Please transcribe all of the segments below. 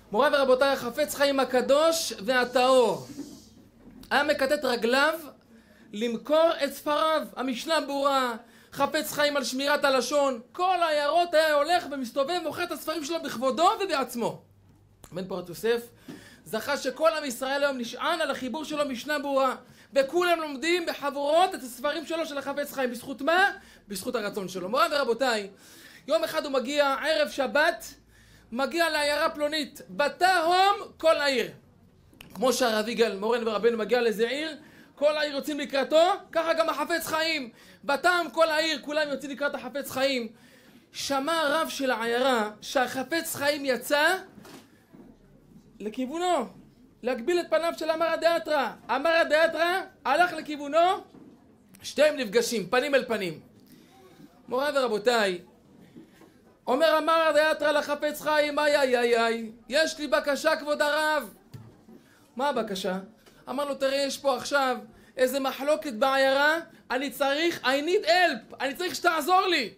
מוריי ורבותיי, החפץ חיים הקדוש והטהור היה מקטט רגליו למכור את ספריו. המשנה ברורה, חפץ חיים על שמירת הלשון. כל העיירות היה הולך ומסתובב ומוכר את הספרים שלו בכבודו ובעצמו. בן פורת יוסף זכה שכל עם ישראל היום נשען על החיבור שלו משנה ברורה, וכולם לומדים בחבורות את הספרים שלו של החפץ חיים. בזכות מה? בזכות הרצון שלו. מוריי ורבותיי, יום אחד הוא מגיע, ערב שבת, מגיע לעיירה פלונית, בתהום כל העיר. כמו שהרב יגאל מורנו ורבנו מגיע לאיזה עיר, כל העיר יוצאים לקראתו, ככה גם החפץ חיים. בתהום כל העיר, כולם יוצאים לקראת החפץ חיים. שמע הרב של העיירה שהחפץ חיים יצא לכיוונו, להגביל את פניו של אמר הדאתרא. אמר הדאתרא הלך לכיוונו, שתיהם נפגשים, פנים אל פנים. מוריי ורבותיי, אומר אמר הדאתרא לחפץ חיים, איי, יש לי בקשה כבוד הרב. מה הבקשה? אמר לו, תראה, יש פה עכשיו איזה מחלוקת בעיירה, אני צריך, I need help, אני צריך שתעזור לי.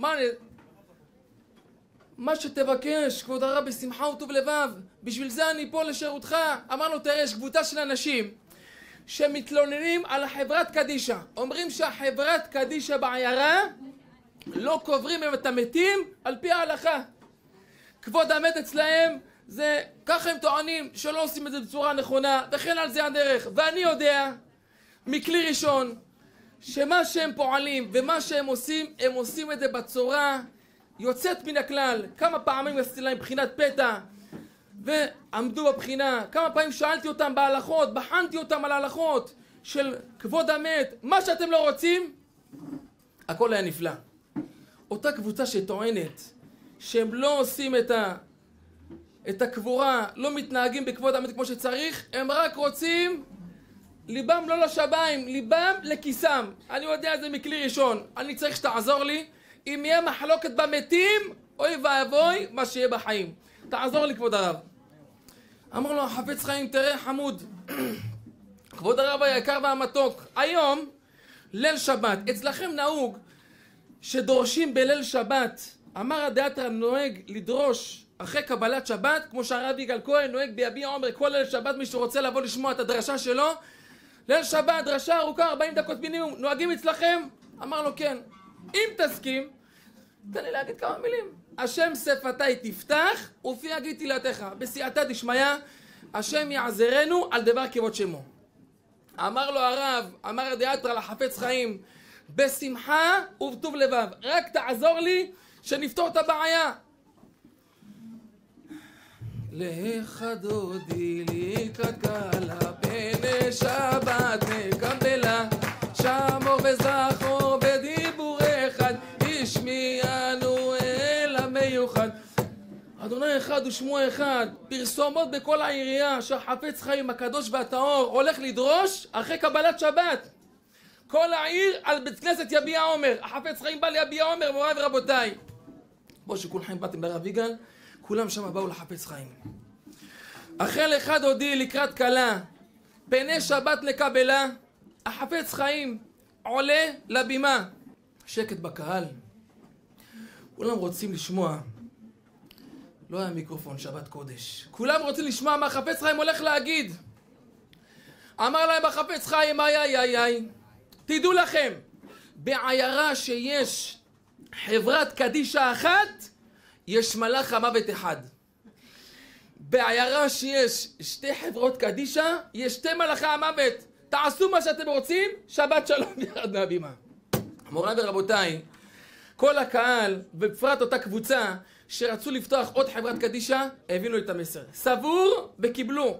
מה שתבקש, כבוד הרב, בשמחה וטוב לבב, בשביל זה אני פה לשירותך. אמר לו, תראה, יש קבוצה של אנשים שמתלוננים על חברת קדישה. אומרים שהחברת קדישה בעיירה לא קוברים את המתים על פי ההלכה. כבוד המת אצלהם זה, ככה הם טוענים, שלא עושים את זה בצורה נכונה, וכן על זה הדרך. ואני יודע מכלי ראשון שמה שהם פועלים ומה שהם עושים, הם עושים את זה בצורה יוצאת מן הכלל. כמה פעמים עשיתי להם בחינת פתע ועמדו בבחינה, כמה פעמים שאלתי אותם בהלכות, בחנתי אותם על ההלכות של כבוד המת. מה שאתם לא רוצים, הכל היה נפלא. אותה קבוצה שטוענת שהם לא עושים את הקבורה, לא מתנהגים בכבוד המת כמו שצריך, הם רק רוצים, ליבם לא לשביים, ליבם לכיסם. אני יודע זה מכלי ראשון, אני צריך שתעזור לי. אם יהיה מחלוקת במתים, אוי ואבוי מה שיהיה בחיים, תעזור לי כבוד הרב. אמר לו החפץ חיים, תראה חמוד, כבוד הרב היקר והמתוק, היום ליל שבת, אצלכם נהוג שדורשים בליל שבת. אמר הדאתרא נוהג לדרוש אחרי קבלת שבת, כמו שהרב יגאל כהן נוהג ביביע עומר כל ליל שבת. מי שרוצה לבוא לשמוע את הדרשה שלו, ליל שבת, דרשה ארוכה 40 דקות מינימום, נוהגים אצלכם? אמר לו כן. אם תסכים, תן לי להגיד כמה מילים. השם שפתי תפתח ופי יגיד תהילתך, בסייעתא דשמיא, השם יעזרנו על דבר כבוד שמו. אמר לו הרב, אמר הדאתרא לחפץ חיים, בשמחה ובטוב לבב, רק תעזור לי שנפתור את הבעיה. לך דודי לקראת קלה, פני שבת נקבלה, שמור וזכור בדיבור אחד, השמיענו אל המיוחד. אדוני אחד ושמו אחד. פרסומות בכל העירייה שהחפץ חיים הקדוש והטהור הולך לדרוש אחרי קבלת שבת. כל העיר על בית כנסת יביע עומר, החפץ חיים בא ליביע עומר. מוריי ורבותיי, בואו שכולכם באתם לרב יגאל, כולם שם באו לחפץ חיים. אחרי לך דודי לקראת קלה, פני שבת נקבלה, החפץ חיים עולה לבימה. שקט בקהל, כולם רוצים לשמוע. לא היה מיקרופון שבת קודש, כולם רוצים לשמוע מה החפץ חיים הולך להגיד. אמר להם החפץ חיים, איי, תדעו לכם, בעיירה שיש חברת קדישה אחת, יש מלאך המוות אחד. בעיירה שיש שתי חברות קדישה, יש שתי מלאכי המוות. תעשו מה שאתם רוצים, שבת שלום ירד מהבימה. מוריי ורבותיי, כל הקהל, ובפרט אותה קבוצה שרצו לפתוח עוד חברת קדישה, הבינו את המסר. סבור וקיבלו.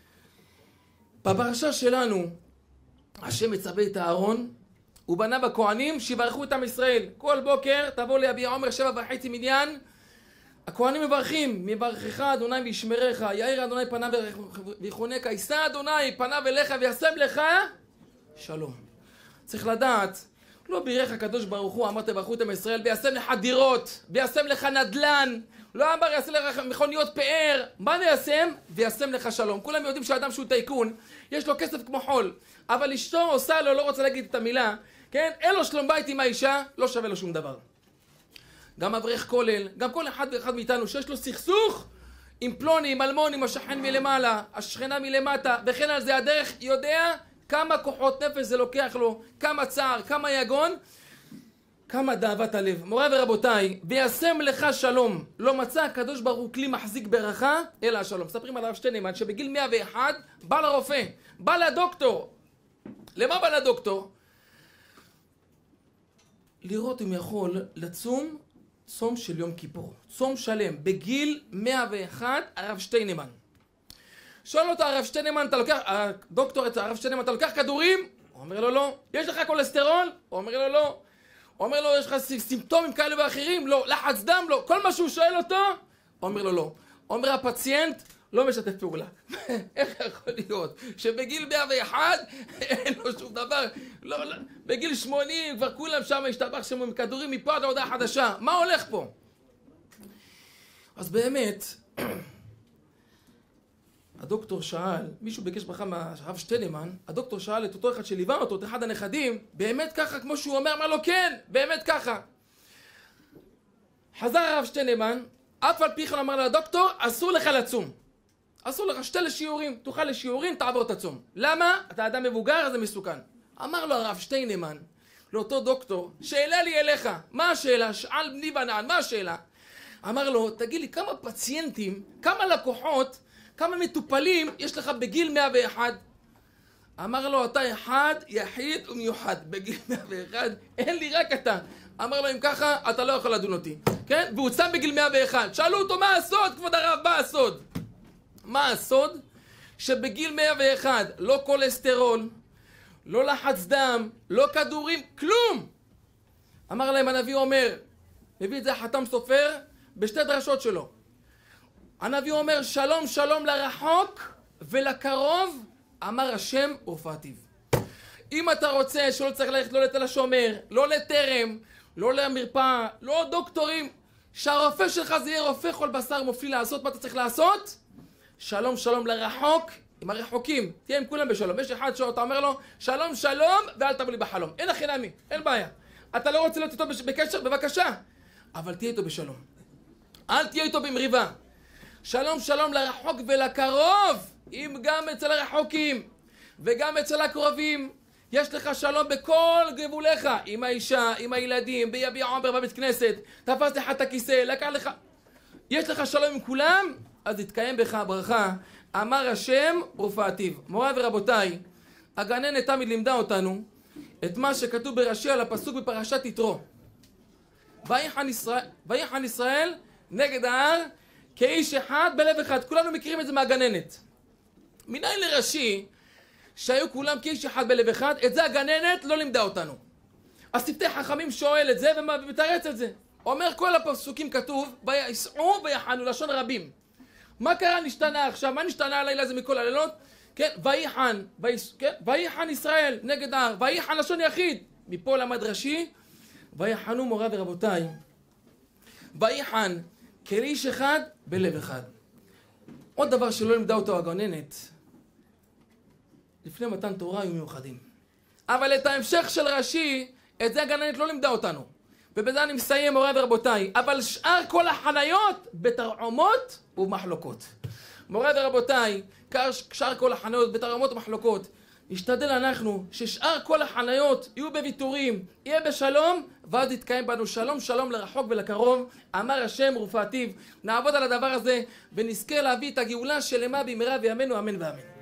בפרשה שלנו, השם מצווה את אהרון, הוא בנה בכהנים שיברכו את עם ישראל. כל בוקר תבוא ליביע עומר 7:30 מניין, הכהנים מברכים, מברכך אדוני וישמרך, יאיר אדוני פניו ויחונק, יישא אדוני פניו אליך וישם לך שלום. צריך לדעת, לא בירך הקדוש ברוך הוא, אמר תברכו את עם ישראל, וישם לך דירות, וישם לך נדלן, לא אמר יעשה לך מכוניות פאר. מה וישם? וישם לך שלום. כולם יודעים שהאדם שהוא טייקון, יש לו כסף כמו חול, אבל אשתו עושה לו, לא רוצה להגיד את המילה, כן? אין לו שלום בית עם האישה, לא שווה לו שום דבר. גם אברך כולל, גם כל אחד ואחד מאיתנו שיש לו סכסוך עם פלוני, עם אלמוני, עם השכן מלמעלה, השכנה מלמטה, וכן על זה הדרך, יודע כמה כוחות נפש זה לוקח לו, כמה צער, כמה יגון, כמה דאבת הלב. מוריי ורבותיי, וישם לך שלום, לא מצא הקדוש ברוך הוא כלי מחזיק ברכה, אלא השלום. מספרים על הרב שטיינמן שבגיל 101 בא לרופא, בא לדוקטור. למה בא לדוקטור? לראות אם יכול לצום צום של יום כיפור, צום שלם, בגיל 101, הרב שטיינמן. שואל אותו הרב שטיינמן, הדוקטור את הרב שטיינמן, אתה לוקח כדורים? הוא אומר לו לא. יש לך כולסטרול? הוא אומר לו לא. הוא אומר לו, יש לך סימפטומים כאלה ואחרים? לא. לחץ דם? לא. כל מה שהוא שואל אותו, הוא אומר לו לא. אומר הפציינט, לא משתף פעולה. איך יכול להיות שבגיל 101 אין לו שום דבר? לא, בגיל 80 כבר כולם שם השתבח שם עם כדורים מפה עד ההודעה חדשה. מה הולך פה? אז באמת, הדוקטור שאל, מישהו ביקש ברכה מהרב שטיינמן, הדוקטור שאל את אותו אחד שליווה אותו, את אחד הנכדים, באמת ככה כמו שהוא אומר, אמר לו כן, באמת ככה. חזר הרב שטיינמן, אף על פי כן אמר לדוקטור, אסור לך לצום. אסור לך, שתה לשיעורים, תאכל לשיעורים, תעבור את הצום. למה? אתה אדם מבוגר, אז זה מסוכן. אמר לו הרב שטיינמן, לאותו דוקטור, שאלה לי אליך, מה השאלה? שאל בני בנען, מה השאלה? אמר לו, תגיד לי, כמה פציינטים, כמה לקוחות, כמה מטופלים יש לך בגיל 101? אמר לו, אתה אחד, יחיד ומיוחד. בגיל 101, אין לי רק אתה. אמר לו, אם ככה, אתה לא יכול לדון אותי. כן? והוא צם בגיל 101. שאלו אותו, מה הסוד, כבוד הרב, מה הסוד? מה הסוד? שבגיל 101, לא כולסטרול, לא לחץ דם, לא כדורים, כלום! אמר להם, הנביא אומר, מביא את זה החתם סופר בשתי דרשות שלו. הנביא אומר, שלום שלום לרחוק ולקרוב, אמר השם ורפאתיו. אם אתה רוצה שלא צריך ללכת לא לתל השומר, לא לטרם, לא למרפאה, לא דוקטורים, שהרופא שלך זה יהיה רופא כל בשר מופליא לעשות, מה אתה צריך לעשות? שלום שלום לרחוק, עם הרחוקים, תהיה עם כולם בשלום. יש אחד שאתה אומר לו, שלום שלום ואל תבוא לי בחלום. אין הכי נמי, אין בעיה. אתה לא רוצה להיות איתו בקשר, בבקשה, אבל תהיה איתו בשלום. אל תהיה איתו במריבה. שלום שלום לרחוק ולקרוב, אם גם אצל הרחוקים וגם אצל הקרובים, יש לך שלום בכל גבוליך, עם האישה, עם הילדים, ביביע עומר בבית כנסת, תפס לך את הכיסא, לקח לך, יש לך שלום עם כולם, אז יתקיים בך הברכה, אמר השם ורפאתיו. מוריי ורבותיי, הגננת תמיד לימדה אותנו את מה שכתוב ברש"י על הפסוק בפרשת יתרו. ויחן ישראל נגד ההר כאיש אחד בלב אחד. כולנו מכירים את זה מהגננת. מניין לרש"י שהיו כולם כאיש אחד בלב אחד, את זה הגננת לא לימדה אותנו. אז צוותי חכמים שואל את זה ומתרץ את זה. אומר כל הפסוקים כתוב, ויסעו ויחנו, לשון רבים. מה קרה נשתנה עכשיו? מה נשתנה הלילה הזה מכל הלילות? כן, ויחן ישראל נגד ההר, ויחן לשון יחיד. מפה למד רש"י, ויחנו מוריי ורבותיי. ויחן כאיש אחד בלב אחד. עוד דבר שלא לימדה אותו הגננת, לפני מתן תורה היו מיוחדים. אבל את ההמשך של רש"י, את זה הגננת לא לימדה אותנו. ובזה אני מסיים מוריי ורבותיי. אבל שאר כל החניות בתרעומות ובמחלוקות. מוריי ורבותיי, שאר כל החניות בתרעומות ובמחלוקות. נשתדל אנחנו ששאר כל החניות יהיו בוויתורים, יהיה בשלום, ואז יתקיים בנו שלום שלום לרחוק ולקרוב, אמר השם ורפאתיו. נעבוד על הדבר הזה ונזכה להביא את הגאולה שלמה במהרה בימינו, אמן ואמן.